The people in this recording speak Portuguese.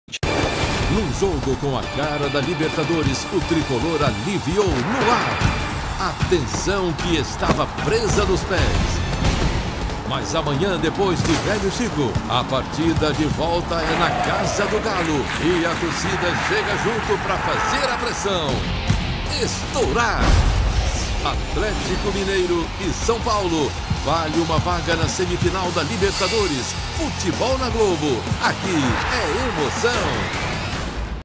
Num jogo com a cara da Libertadores, o tricolor aliviou no ar a tensão que estava presa nos pés. Mas amanhã, depois de Velho Chico, a partida de volta é na Casa do Galo e a torcida chega junto para fazer a pressão. Estourar! Atlético Mineiro e São Paulo. Vale uma vaga na semifinal da Libertadores. Futebol na Globo. Aqui é emoção.